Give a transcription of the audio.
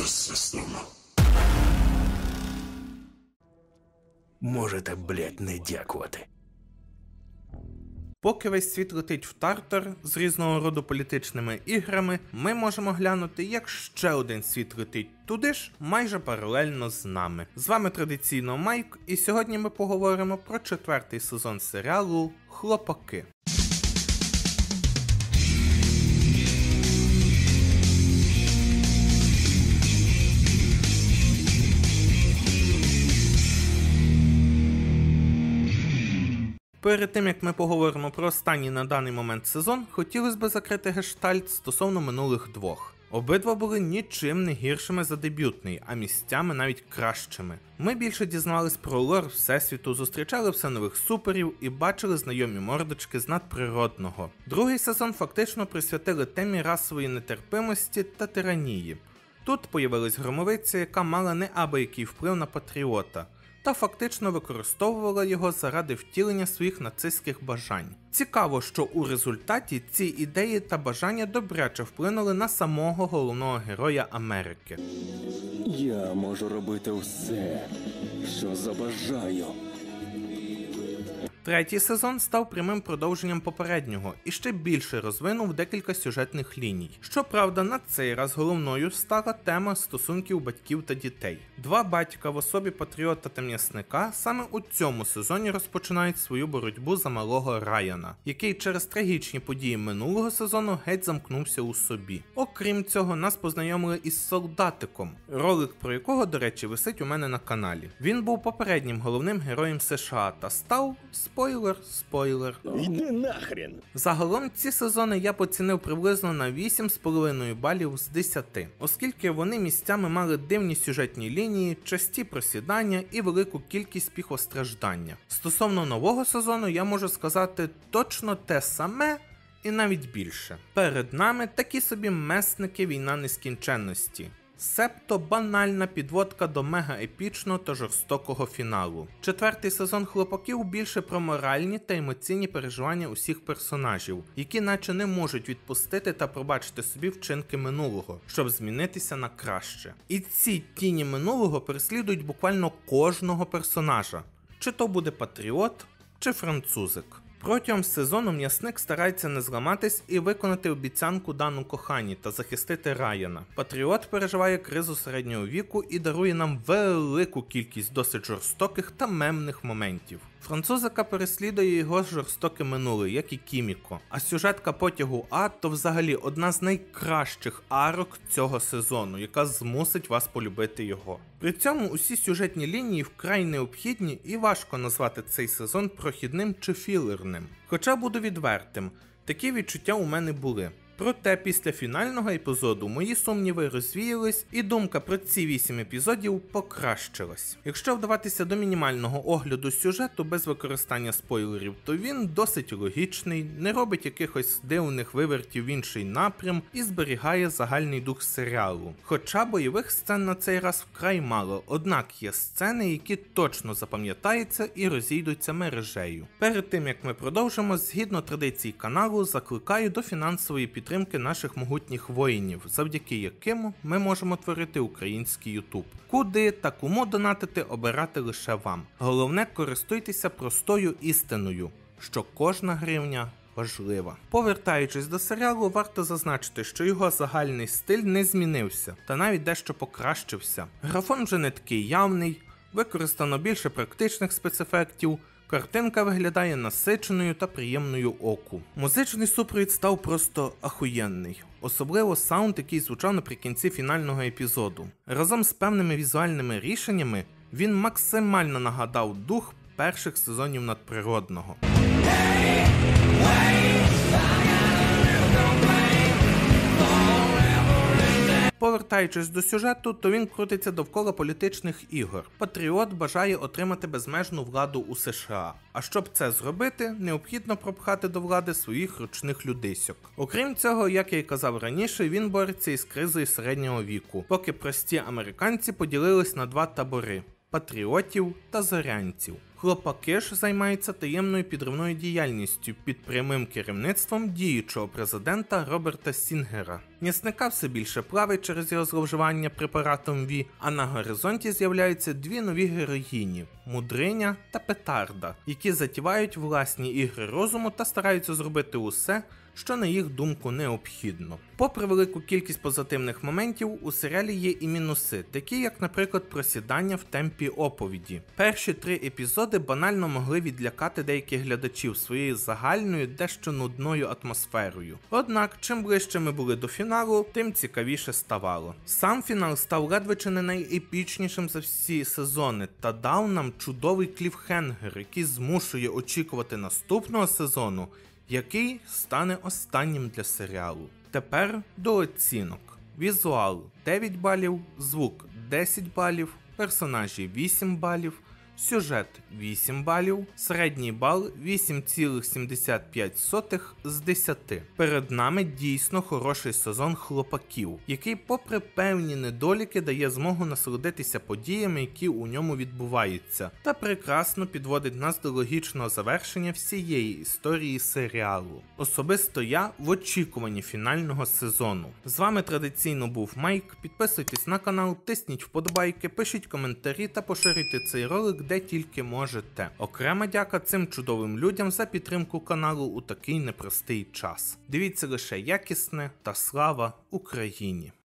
Можете, блять, не дякувати. Поки весь світ летить в тартар з різного роду політичними іграми, ми можемо глянути, як ще один світ летить туди ж, майже паралельно з нами. З вами традиційно Майк, і сьогодні ми поговоримо про 4-й сезон серіалу «Хлопаки». Перед тим, як ми поговоримо про останній на даний момент сезон, хотілося б закрити гештальт стосовно минулих двох. Обидва були нічим не гіршими за дебютний, а місцями навіть кращими. Ми більше дізнавались про лор Всесвіту, зустрічали все нових суперів і бачили знайомі мордочки з надприродного. Другий сезон фактично присвятили темі расової нетерпимості та тиранії. Тут появилась громовиця, яка мала неабиякий вплив на Патріота, та фактично використовувала його заради втілення своїх нацистських бажань. Цікаво, що у результаті ці ідеї та бажання добряче вплинули на самого головного героя Америки. Я можу робити все, що забажаю. Третій сезон став прямим продовженням попереднього і ще більше розвинув декілька сюжетних ліній. Щоправда, на цей раз головною стала тема стосунків батьків та дітей. Два батька в особі Патріота та М'ясника саме у цьому сезоні розпочинають свою боротьбу за малого Райана, який через трагічні події минулого сезону геть замкнувся у собі. Окрім цього, нас познайомили із Солдатиком, ролик про якого, до речі, висить у мене на каналі. Він був попереднім головним героєм США та став... Спойлер. Йди нахрен! Загалом ці сезони я поцінив приблизно на 8,5 балів з 10, оскільки вони місцями мали дивні сюжетні лінії, часті просідання і велику кількість піхостраждання. Стосовно нового сезону я можу сказати точно те саме і навіть більше. Перед нами такі собі месники війна нескінченності. Себто банальна підводка до мега-епічного та жорстокого фіналу. 4-й сезон «Хлопаків» більше про моральні та емоційні переживання усіх персонажів, які наче не можуть відпустити та пробачити собі вчинки минулого, щоб змінитися на краще. І ці тіні минулого переслідують буквально кожного персонажа. Чи то буде Патріот, чи французик. Протягом сезону М'ясник старається не зламатись і виконати обіцянку дану коханій та захистити Райана. Патріот переживає кризу середнього віку і дарує нам велику кількість досить жорстоких та мемних моментів. Французика переслідує його жорстоке минуле, як і Кіміко. А сюжетка потягу А то взагалі одна з найкращих арок цього сезону, яка змусить вас полюбити його. При цьому усі сюжетні лінії вкрай необхідні і важко назвати цей сезон прохідним чи філерним. Хоча буду відвертим, такі відчуття у мене були. Проте після фінального епізоду мої сумніви розвіялись і думка про ці 8 епізодів покращилась. Якщо вдаватися до мінімального огляду сюжету без використання спойлерів, то він досить логічний, не робить якихось дивних вивертів в інший напрям і зберігає загальний дух серіалу. Хоча бойових сцен на цей раз вкрай мало, однак є сцени, які точно запам'ятаються і розійдуться мережею. Перед тим як ми продовжимо, згідно традицій каналу, закликаю до фінансової підтримки наших могутніх воїнів, завдяки яким ми можемо творити український YouTube. Куди та кому донатити обирати лише вам. Головне, користуйтеся простою істиною, що кожна гривня важлива. Повертаючись до серіалу, варто зазначити, що його загальний стиль не змінився, та навіть дещо покращився. Графон вже не такий явний, використано більше практичних спецефектів, картинка виглядає насиченою та приємною оку. Музичний супровід став просто ахуєнний. Особливо саунд, який звучав наприкінці фінального епізоду. Разом з певними візуальними рішеннями він максимально нагадав дух перших сезонів надприродного. Повертаючись до сюжету, то він крутиться довкола політичних ігор. Патріот бажає отримати безмежну владу у США. А щоб це зробити, необхідно пропхати до влади своїх ручних людисьок. Окрім цього, як я й казав раніше, він бореться із кризою середнього віку, поки прості американці поділились на два табори – патріотів та зорянців. Хлопаки ж займаються таємною підривною діяльністю під прямим керівництвом діючого президента Роберта Сінгера. М'ясника все більше плавить через його зловживання препаратом Ві, а на горизонті з'являються дві нові героїні – Мудриня та Петарда, які затівають власні ігри розуму та стараються зробити усе, що на їх думку необхідно. Попри велику кількість позитивних моментів, у серіалі є і мінуси, такі як, наприклад, просідання в темпі оповіді. Перші 3 епізоди банально могли відлякати деяких глядачів своєю загальною, дещо нудною атмосферою. Однак, чим ближче ми були до фіналу, тим цікавіше ставало. Сам фінал став ледве чи не найепічнішим за всі сезони та дав нам чудовий кліфхенгер, який змушує очікувати наступного сезону, який стане останнім для серіалу. Тепер до оцінок. Візуал 9 балів, звук 10 балів, персонажі 8 балів, сюжет 8 балів, середній бал 8,75 з 10. Перед нами дійсно хороший сезон хлопаків, який попри певні недоліки дає змогу насолодитися подіями, які у ньому відбуваються, та прекрасно підводить нас до логічного завершення всієї історії серіалу. Особисто я в очікуванні фінального сезону. З вами традиційно був Майк, підписуйтесь на канал, тисніть вподобайки, пишіть коментарі та поширюйте цей ролик де тільки можете. Окрема дяка цим чудовим людям за підтримку каналу у такий непростий час. Дивіться лише якісне та слава Україні!